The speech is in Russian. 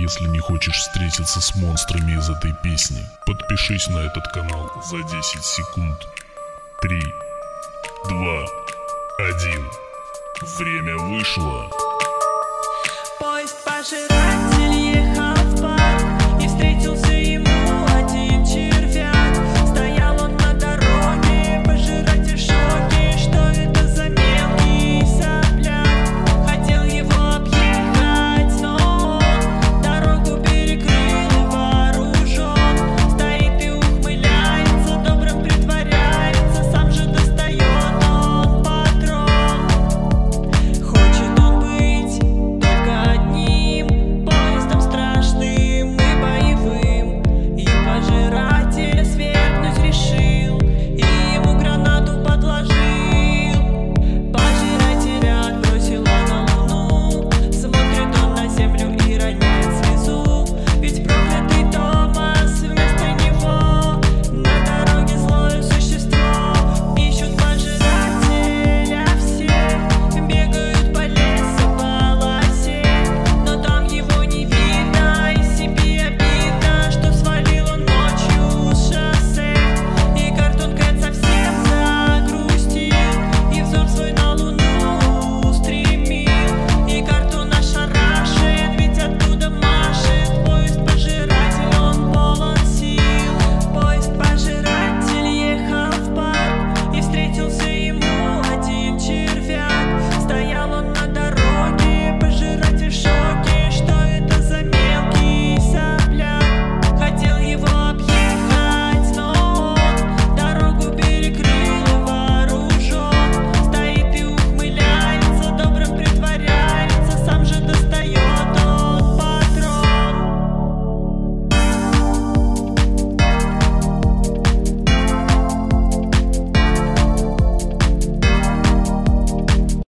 если не хочешь встретиться с монстрами из этой песни. Подпишись на этот канал за 10 секунд. 3, 2, 1. Время вышло. Поезд пожирает.